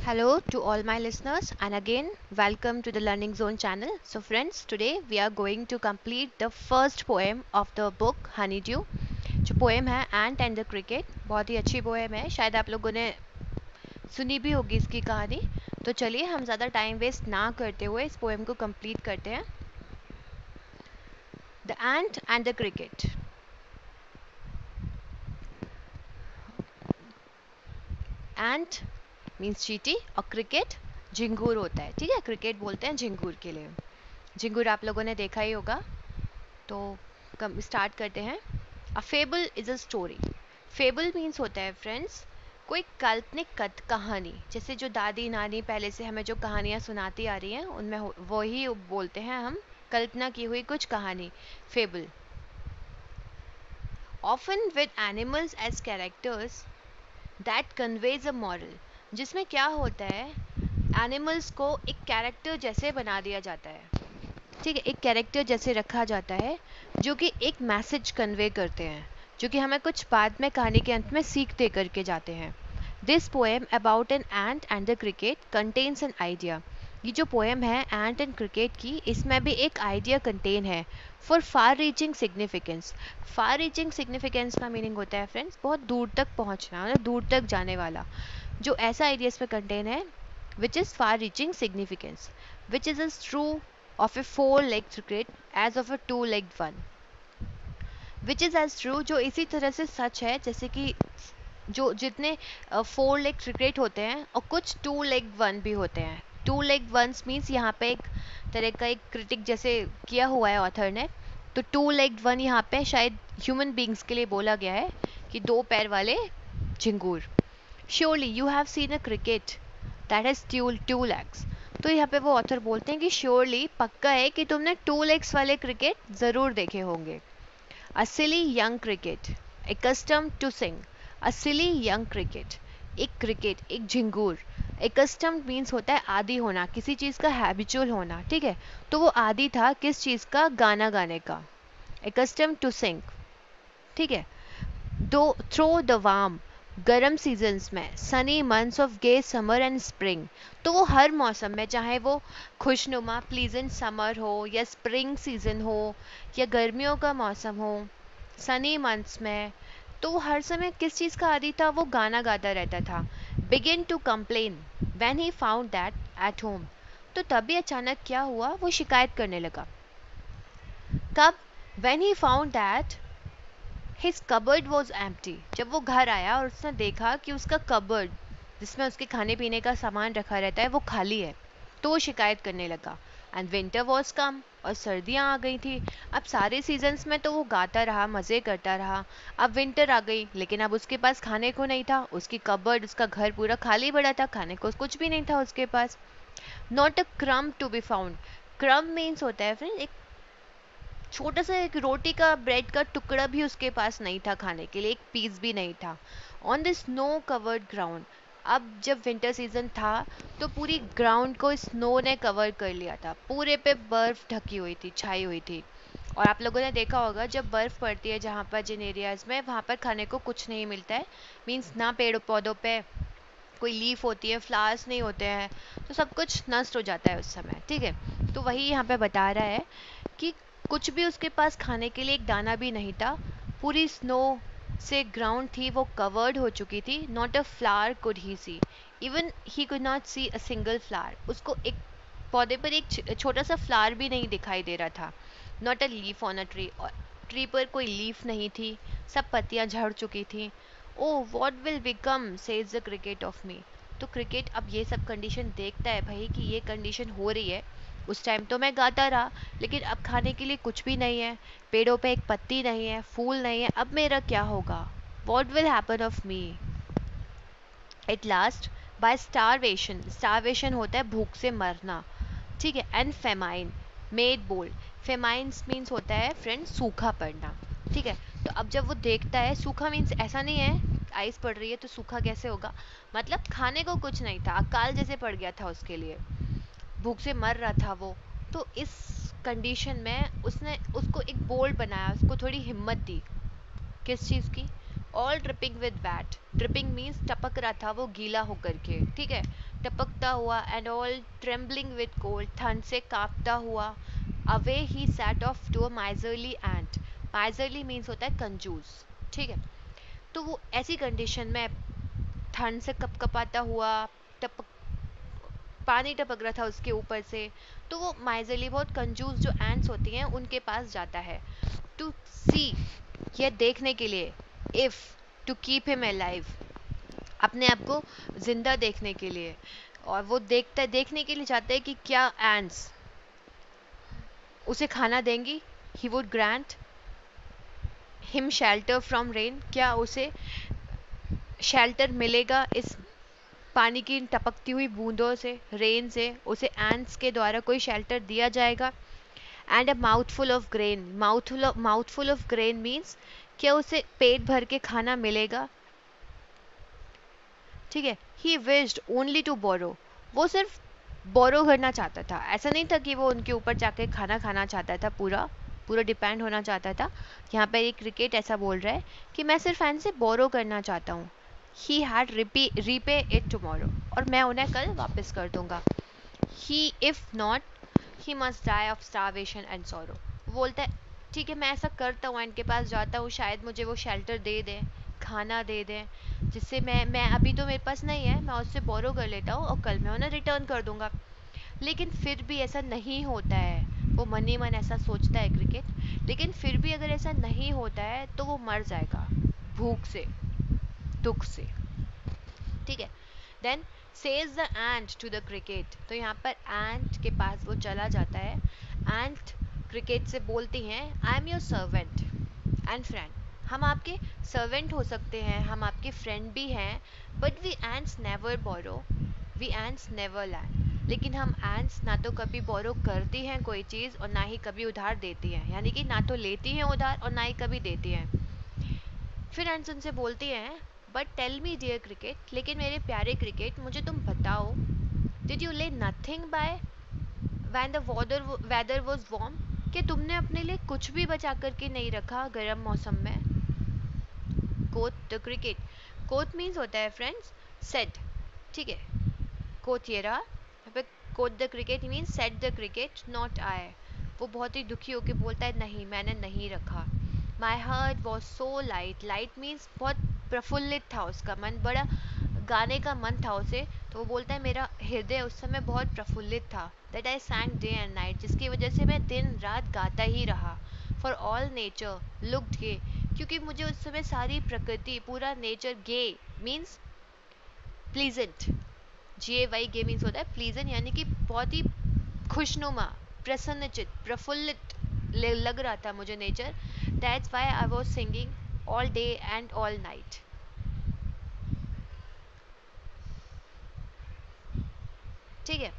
Hello to all my listeners, and again welcome to the Learning Zone channel. So friends, today we are going to complete the first poem of the book Honeydew. जो poem है ant and the cricket, बहुत ही अच्छी poem है, शायद आप लोगों ने सुनी भी होगी इसकी कहानी। तो चलिए हम ज़्यादा टाइम वेस्ट ना करते हुए इस पोएम को कंप्लीट करते हैं। The ant and the cricket. Ant means चींटी और क्रिकेट झिंगूर होता है। ठीक है, क्रिकेट बोलते हैं झिंगूर के लिए। झिंगूर आप लोगों ने देखा ही होगा। तो स्टार्ट करते हैं। A fable is a story. Fable means होता है फ्रेंड्स कोई काल्पनिक कहानी, जैसे जो दादी नानी पहले से हमें जो कहानियाँ सुनाती आ रही हैं उनमें वही बोलते हैं हम, कल्पना की हुई कुछ कहानी, fable. Often with animals as characters that conveys a moral, जिसमें क्या होता है, एनिमल्स को एक कैरेक्टर जैसे बना दिया जाता है। ठीक है, एक कैरेक्टर जैसे रखा जाता है जो कि एक मैसेज कन्वे करते हैं, जो कि हमें कुछ बाद में कहानी के अंत में सीख दे करके जाते हैं। This poem about an ant and the cricket contains an idea. ये जो पोएम है एंट एंड क्रिकेट की, इसमें भी एक आइडिया कंटेन है for far reaching significance. Far reaching significance का मीनिंग होता है फ्रेंड्स बहुत दूर तक पहुंचना, मतलब दूर तक जाने वाला। जो ऐसा आइडिया इसमें कंटेन है which is far reaching significance, which is is true of a four-legged cricket as of a two-legged one, which is as true, जो इसी तरह से सच है जैसे कि जो जितने फोर लेग क्रिकेट होते हैं और कुछ टू लेग वन भी होते हैं। टू लेग वंस मीन्स यहाँ पे एक तरह का एक क्रिटिक जैसे किया हुआ है ऑथर ने, तो टू लेग वन यहाँ पे शायद ह्यूमन बींग्स के लिए बोला गया है कि दो पैर वाले झिंगूर। Surely you have seen a cricket that has two legs. तो यहाँ पे वो ऑथर बोलते हैं कि श्योरली पक्का है कि तुमने टू लेग्स वाले क्रिकेट ज़रूर देखे होंगे। A silly young cricket accustomed to sing. A silly young cricket, एक क्रिकेट, एक झिंगूर। एकस्टम मीन्स होता है आदी होना, किसी चीज़ का हैबिचुअल होना। ठीक है, तो वो आदी था किस चीज़ का, गाना गाने का। Accustomed to sing. ठीक है, दो थ्रो द वार्म, गर्म सीजन्स में, sunny months of gay summer and spring. तो वो हर मौसम में, चाहे वो खुशनुमा प्लीजेंट समर हो या स्प्रिंग सीजन हो या गर्मियों का मौसम हो, सनी मंथ्स में, तो वो हर समय किस चीज़ का आदी था, वो गाना गाता रहता था। Begin to complain when he found that at home. तो तभी अचानक क्या हुआ, वो शिकायत करने लगा। कब, when he found that his cupboard was empty, जब वो घर आया और उसने देखा कि उसका कबर्ड जिसमें उसके खाने पीने का सामान रखा रहता है वो खाली है, तो वो शिकायत करने लगा। एंड विंटर वॉज कम, और सर्दियाँ आ गई थी। अब सारे सीजन्स में तो वो गाता रहा, मज़े करता रहा। अब विंटर आ गई, लेकिन अब उसके पास खाने को नहीं था, उसकी कबर्ड, उसका घर पूरा खाली पड़ा था, खाने को कुछ भी नहीं था उसके पास। Not a crumb to be found. Crumb means होता है फ्रेंड एक छोटा सा एक रोटी का, ब्रेड का टुकड़ा भी उसके पास नहीं था खाने के लिए, एक पीस भी नहीं था। On the snow covered ground, अब जब विंटर सीजन था तो पूरी ग्राउंड को स्नो ने कवर कर लिया था, पूरे पे बर्फ ढकी हुई थी, छाई हुई थी। और आप लोगों ने देखा होगा जब बर्फ पड़ती है जहाँ पर, जिन एरियाज में, वहाँ पर खाने को कुछ नहीं मिलता है, मीन्स ना पेड़ पौधों पे कोई लीफ होती है, फ्लावर्स नहीं होते हैं, तो सब कुछ नष्ट हो जाता है उस समय। ठीक है, तो वही यहाँ पे बता रहा है कि कुछ भी उसके पास खाने के लिए एक दाना भी नहीं था, पूरी स्नो से ग्राउंड थी वो कवर्ड हो चुकी थी। Not a flower could he see, even he could not see a single flower, उसको एक पौधे पर एक छोटा सा फ्लावर भी नहीं दिखाई दे रहा था। Not a leaf on a tree, और ट्री पर कोई लीफ नहीं थी, सब पत्तियां झड़ चुकी थी। Oh what will become says the cricket of me. तो क्रिकेट अब ये सब कंडीशन देखता है भाई कि ये कंडीशन हो रही है। उस टाइम तो मैं गाता रहा, लेकिन अब खाने के लिए कुछ भी नहीं है, पेड़ों पे एक पत्ती नहीं है, फूल नहीं है, अब मेरा क्या होगा, what will happen of me. At last by starvation, starvation होता है भूख से मरना। ठीक है, and famine made bold. Famines means होता है फ्रेंड सूखा पड़ना। ठीक है, तो अब जब वो देखता है, सूखा मीन्स ऐसा नहीं है आइस पड़ रही है तो सूखा कैसे होगा, मतलब खाने को कुछ नहीं था, अकाल जैसे पड़ गया था उसके लिए, भूख से मर रहा था वो। तो इस कंडीशन में उसने उसको एक बोल्ड बनाया, उसको थोड़ी हिम्मत दी। किस चीज़ की, all dripping with wet, dripping means टपक रहा था वो गीला होकर के, ठीक है, टपकता हुआ, and all trembling with cold, ठंड से कांपता हुआ, away he set off to a miserly ant, miserly means होता है कंजूस, ठीक है, तो वो ऐसी कंडीशन में ठंड से कपकपाता हुआ, टपक पानी टपक रहा था उसके ऊपर से, तो वो माइजरली बहुत कंजूस जो एंट्स होती हैं उनके पास जाता है, टू सी, यह देखने के लिए, if, to keep him alive, अपने आप को जिंदा देखने के लिए, और वो देखने के लिए चाहते हैं कि क्या एंट्स उसे खाना देंगी, he would grant him shelter from rain, क्या उसे शेल्टर मिलेगा इस पानी की टपकती हुई बूंदों से, रेन से, उसे एंट्स के द्वारा कोई शेल्टर दिया जाएगा, and a mouthful of grain, mouthful of grain means क्या उसे पेट भर के खाना मिलेगा, ठीक है, he wished only to borrow, वो सिर्फ बोरो करना चाहता था, ऐसा नहीं था कि वो उनके ऊपर जाके खाना खाना चाहता था, पूरा पूरा डिपेंड होना चाहता था, यहाँ पर एक क्रिकेट ऐसा बोल रहा है कि मैं सिर्फ एंड से बोरो करना चाहता हूँ, he had repay it tomorrow, और मैं उन्हें कल वापस कर दूंगा, he if not he must die of starvation and sorrow, बोलता है ठीक है मैं ऐसा करता हूँ, इनके पास जाता हूँ, शायद मुझे वो शेल्टर दे दें, खाना दे दें, जिससे मैं अभी तो मेरे पास नहीं है, मैं उससे बोरो कर लेता हूँ और कल मैं उन्हें रिटर्न कर दूंगा, लेकिन फिर भी ऐसा नहीं होता है, वो मन ही मन ऐसा सोचता है क्रिकेट, लेकिन फिर भी अगर ऐसा नहीं होता है तो वो मर जाएगा भूख से, दुख से, ठीक है, then says the ant to the cricket, तो यहाँ पर एंट के पास वो चला जाता है, एंट क्रिकेट से बोलती हैं I am your servant and friend, हम आपके सर्वेंट हो सकते हैं, हम आपके फ्रेंड भी हैं, but we ants never borrow, we ants never lend, लेकिन हम एंट्स ना तो कभी बोरो करती हैं कोई चीज़ और ना ही कभी उधार देती हैं, यानी कि ना तो लेती हैं उधार और ना ही कभी देती हैं, फिर एंट्स उनसे बोलती हैं but tell me dear cricket, लेकिन मेरे प्यारे क्रिकेट मुझे तुम बताओ, did you lay nothing by when the weather was warm, कि तुमने अपने लिए कुछ भी बचा करके नहीं रखा गर्म मौसम में, quoth the cricket, quoth means होता है फ्रेंड्स सेट, ठीक है, कोट ये रहा, यहाँ पे quoth the cricket means said the cricket not I, वो बहुत ही दुखी होकर बोलता है नहीं मैंने नहीं रखा, my heart was so light, light means बहुत प्रफुल्लित था उसका मन, बड़ा गाने का मन था उसे, तो वो बोलता है मेरा हृदय उस समय बहुत प्रफुल्लित था, that I sang day and night, जिसकी वजह से मैं दिन रात गाता ही रहा, for all nature looked gay, क्योंकि मुझे उस समय सारी प्रकृति पूरा नेचर, गे मीन्स प्लीजेंट, जे वाई गे मीन्स होता है प्लीजेंट, यानी कि बहुत ही खुशनुमा, प्रसन्नचित, प्रफुल्लित लग रहा था मुझे nature, that's why I was singing all day and all night, ठीक है,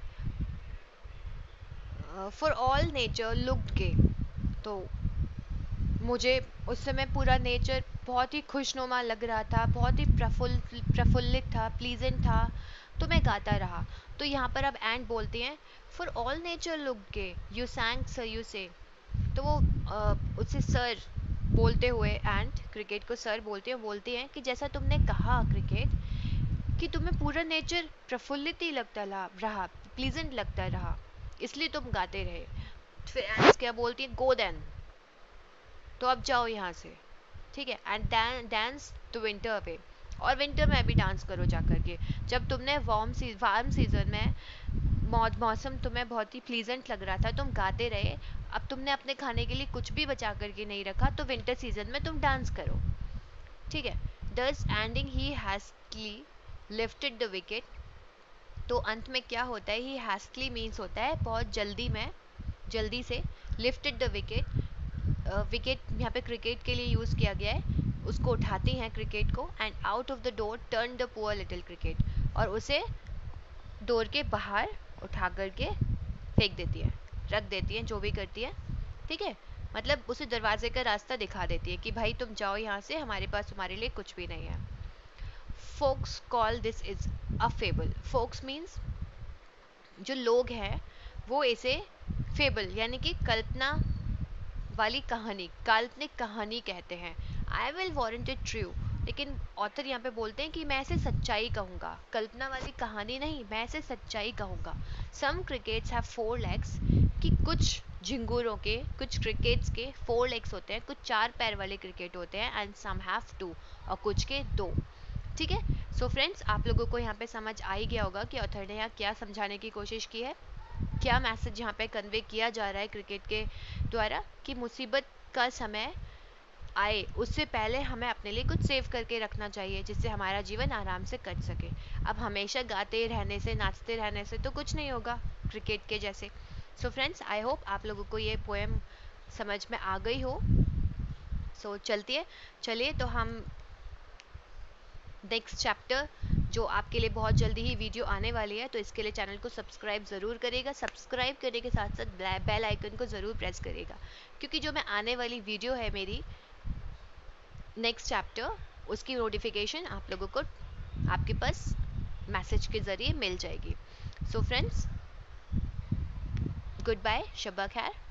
for all nature looked gay, तो मुझे उस समय पूरा नेचर बहुत ही खुशनुमा लग रहा था, बहुत ही प्रफुल्लित था, प्लीजेंट था, तो मैं गाता रहा, तो यहाँ पर अब एंड बोलते हैं for all nature looked gay you sang sir you say, तो वो उससे सर बोलते हुए एंड क्रिकेट को सर बोलते हैं कि जैसा तुमने कहा क्रिकेट कि तुम्हें पूरा नेचर प्रफुल्लित ही लगता रहा, प्लीजेंट लगता रहा, इसलिए तुम गाते रहे, फिर एंड्स क्या बोलती है गो देन, तो अब जाओ यहाँ से, ठीक है, and dance to winter away, और विंटर में भी डांस करो जा करके, जब तुमने वार्म सीजन में मौसम तुम्हें बहुत ही प्लीजेंट लग रहा था, तुम गाते रहे, अब तुमने अपने खाने के लिए कुछ भी बचा करके नहीं रखा, तो विंटर सीजन में तुम डांस करो, ठीक है, thus ending he hastily lifted the wicket, तो अंत में क्या होता है, ही हैस्टली मीन्स होता है बहुत जल्दी से, लिफ्टेड द विकेट, विकेट यहाँ पे क्रिकेट के लिए यूज़ किया गया है, उसको उठाती हैं क्रिकेट को, and out of the door turn the poor little cricket, और उसे डोर के बाहर उठा करके फेंक देती है, रख देती है, जो भी करती है, ठीक है, मतलब उसे दरवाजे का रास्ता दिखा देती है कि भाई तुम जाओ यहाँ से, हमारे पास तुम्हारे लिए कुछ भी नहीं है, folks call this is a fable, folks means जो लोग हैं वो इसे फेबल यानी कि कल्पना वाली कहानी, काल्पनिक कहानी कहते हैं, I will warrant it true, लेकिन ऑथर यहाँ पे बोलते हैं कि मैं ऐसे सच्चाई कहूँगा, कल्पना वाली कहानी नहीं, मैं ऐसे सच्चाई कहूँगा। सम क्रिकेट्स हैव 4 लेग्स, कि कुछ झिंगुरों के, कुछ क्रिकेट्स के 4 लेग्स होते हैं, कुछ 4 पैर वाले क्रिकेट होते हैं, एंड सम हैव 2, और कुछ के 2। ठीक है, सो फ्रेंड्स, आप लोगों को यहाँ पे समझ आ ही गया होगा कि ऑथर ने यहाँ क्या समझाने की कोशिश की है, क्या मैसेज यहाँ पे कन्वे किया जा रहा है क्रिकेट के द्वारा, कि मुसीबत का समय आए उससे पहले हमें अपने लिए कुछ सेव करके रखना चाहिए, जिससे हमारा जीवन आराम से कट सके। अब हमेशा गाते रहने से, नाचते रहने से तो कुछ नहीं होगा क्रिकेट के जैसे। सो फ्रेंड्स, आई होप आप लोगों को ये पोएम समझ में आ गई हो। सो चलिए तो हम नेक्स्ट चैप्टर, जो आपके लिए बहुत जल्दी ही वीडियो आने वाली है, तो इसके लिए चैनल को सब्सक्राइब ज़रूर करेगा। सब्सक्राइब करने के साथ साथ बेल आइकन को ज़रूर प्रेस करेगा, क्योंकि जो मैं आने वाली वीडियो है मेरी नेक्स्ट चैप्टर, उसकी नोटिफिकेशन आप लोगों को आपके पास मैसेज के ज़रिए मिल जाएगी। सो फ्रेंड्स, गुड बाय, शब्बा खैर।